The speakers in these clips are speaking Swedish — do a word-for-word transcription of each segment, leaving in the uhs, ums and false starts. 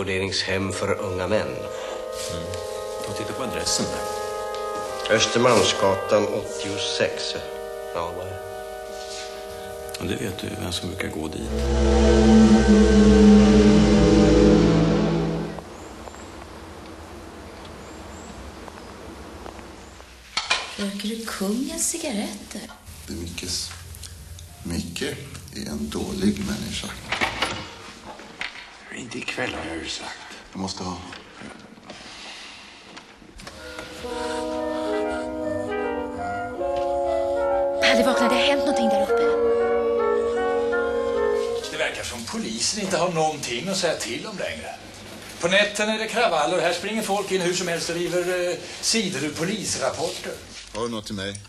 inackorderingshem för unga män. Mm. Och titta på adressen där. Östermalmsgatan åttiosex. Ja, vad är det? Och det vet du vem som brukar gå dit. Röker du kungens cigaretter? Det är Mickes. Micke är en dålig människa. Inte ikväll har jag ju sagt. Jag måste ha... Det vaknade, det har hänt någonting där uppe. Det verkar som polisen inte har någonting att säga till om längre. På nätten är det kravaller. Här springer folk in hur som helst och river eh, sidor ur polisrapporter. Har du något till mig?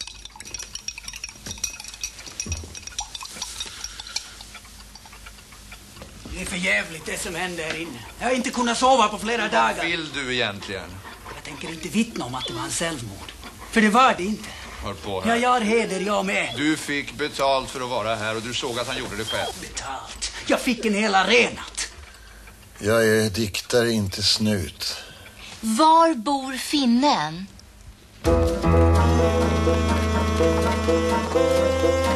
Det är för jävligt det som händer här inne. Jag har inte kunnat sova på flera dagar. Vad vill du egentligen? Jag tänker inte vittna om att det var en självmord. För det var det inte. Hör på här. Ja, jag har heder, jag med. Du fick betalt för att vara här och du såg att han gjorde det själv. Betalt. Jag fick en hel arenat. Jag är diktare, inte snut. Var bor finnen?